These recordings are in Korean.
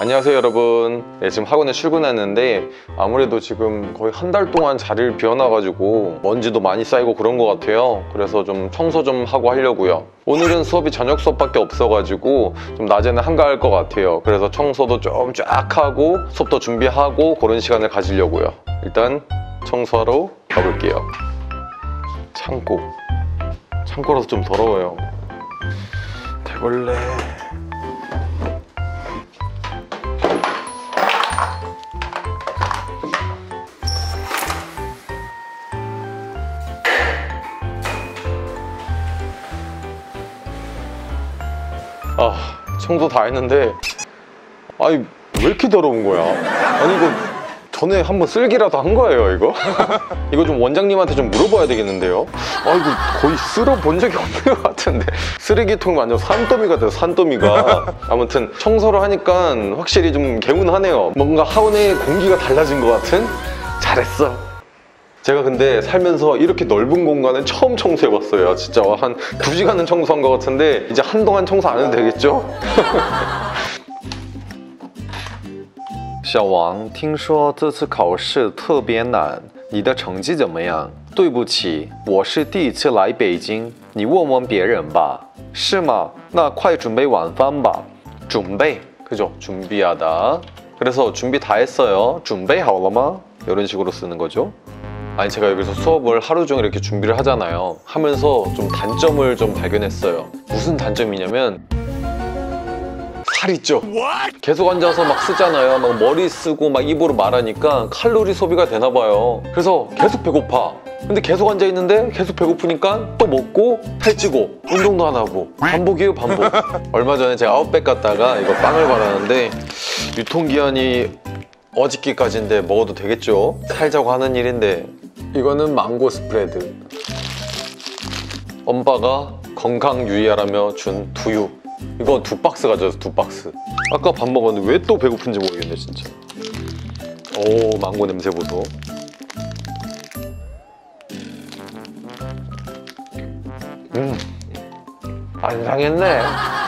안녕하세요 여러분. 네, 지금 학원에 출근했는데 아무래도 지금 거의 한 달 동안 자리를 비워놔가지고 먼지도 많이 쌓이고 그런 것 같아요. 그래서 좀 청소 좀 하고 하려고요. 오늘은 수업이 저녁 수업밖에 없어가지고 좀 낮에는 한가할 것 같아요. 그래서 청소도 좀 쫙 하고 수업도 준비하고 그런 시간을 가지려고요. 일단 청소하러 가볼게요. 창고라서 좀 더러워요. 대걸레. 청소 다 했는데 아니 왜 이렇게 더러운 거야? 아니 이거 전에 한번 쓸기라도 한 거예요 이거? 이거 좀 원장님한테 좀 물어봐야 되겠는데요? 이거 거의 쓸어본 적이 없는 것 같은데 쓰레기통 완전 산더미 같아요, 산더미가. 아무튼 청소를 하니까 확실히 좀 개운하네요. 뭔가 학원의 공기가 달라진 것 같은? 잘했어. 제가 근데 살면서 이렇게 넓은 공간을 처음 청소해봤어요. 진짜 한 2시간은 청소한 것 같은데 이제 한동안 청소 안 해도 되겠죠? 小王，听说这次考试特别难，你的成绩怎么样？对不起，我是第一次来北京，你问问别人吧。是吗？那快准备晚饭吧。准备， 그죠? 준비하다. 그래서 준비 다 했어요. 준비好了吗? 이런 식으로 쓰는 거죠. 아니 제가 여기서 수업을 하루 종일 이렇게 준비를 하잖아요. 하면서 좀 단점을 좀 발견했어요. 무슨 단점이냐면 살 있죠? 계속 앉아서 막 쓰잖아요. 막 머리 쓰고 막 입으로 말하니까 칼로리 소비가 되나 봐요. 그래서 계속 배고파. 근데 계속 앉아있는데 계속 배고프니까 또 먹고 살찌고 운동도 안 하고 반복이에요, 반복. 얼마 전에 제가 아웃백 갔다가 이거 빵을 받았는데 유통기한이 어저께까지인데 먹어도 되겠죠? 살자고 하는 일인데. 이거는 망고 스프레드. 엄마가 건강 유의하라며 준 두유. 이거 2박스 가져와서 2박스. 아까 밥 먹었는데 왜 또 배고픈지 모르겠네 진짜. 오, 망고 냄새 보소. 안 상했네.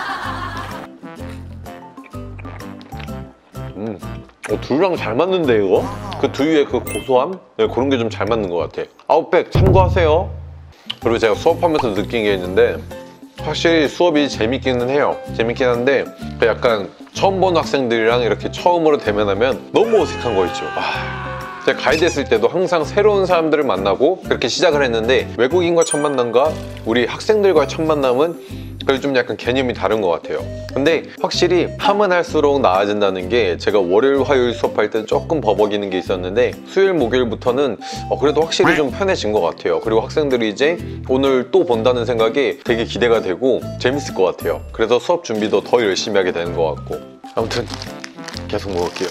두유랑 잘 맞는데 이거? 그 두유의 그 고소함? 네, 그런 게 좀 잘 맞는 것 같아. 아웃백 참고하세요. 그리고 제가 수업하면서 느낀 게 있는데 확실히 수업이 재밌기는 해요. 재밌긴 한데 약간 처음 본 학생들이랑 이렇게 처음으로 대면하면 너무 어색한 거 있죠. 제가 가이드 했을 때도 항상 새로운 사람들을 만나고 그렇게 시작을 했는데 외국인과 첫 만남과 우리 학생들과의 첫 만남은 그래도 좀 약간 개념이 다른 것 같아요. 근데 확실히 하면 할수록 나아진다는 게 제가 월요일, 화요일 수업할 때는 조금 버벅이는 게 있었는데 수요일, 목요일부터는 그래도 확실히 좀 편해진 것 같아요. 그리고 학생들이 이제 오늘 또 본다는 생각에 되게 기대가 되고 재밌을 것 같아요. 그래서 수업 준비도 더 열심히 하게 되는 것 같고. 아무튼 계속 먹을게요.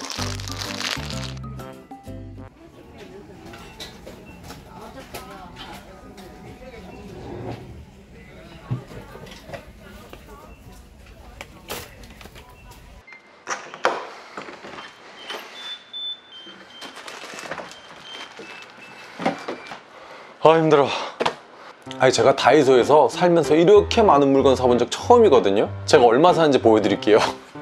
힘들어. 아니 제가 다이소에서 살면서 이렇게 많은 물건 사본 적 처음이거든요. 제가 얼마 사는지 보여드릴게요.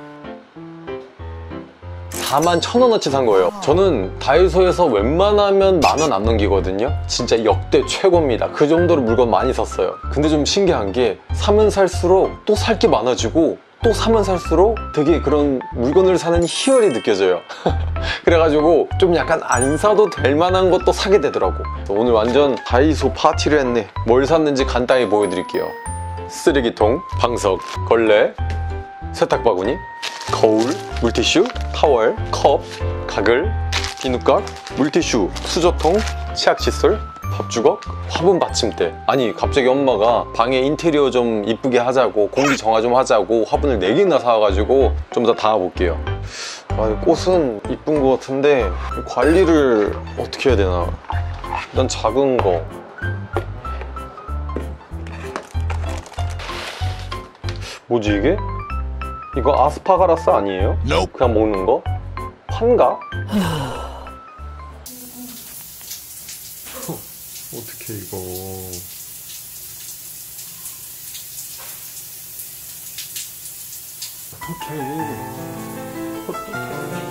41,000원어치 산 거예요. 저는 다이소에서 웬만하면 10,000원 안 넘기거든요. 진짜 역대 최고입니다. 그 정도로 물건 많이 샀어요. 근데 좀 신기한 게 사면 살수록 또 살 게 많아지고 또 사면 살수록 되게 그런 물건을 사는 희열이 느껴져요. 그래가지고 좀 약간 안 사도 될 만한 것도 사게 되더라고. 오늘 완전 다이소 파티를 했네. 뭘 샀는지 간단히 보여드릴게요. 쓰레기통, 방석, 걸레, 세탁바구니, 거울, 물티슈, 타월, 컵, 가글, 비누깍, 물티슈, 수저통, 치약칫솔, 밥주걱, 화분 받침대. 아니 갑자기 엄마가 방에 인테리어 좀 이쁘게 하자고, 공기 정화 좀 하자고 화분을 4개나 사와가지고 좀 더 담아볼게요. 꽃은 이쁜 것 같은데 관리를 어떻게 해야 되나. 일단 작은 거. 뭐지 이게? 이거 아스파라거스 아니에요? 그냥 먹는 거? 판가? 어떡해 이거. 어떡해. 풋풋해.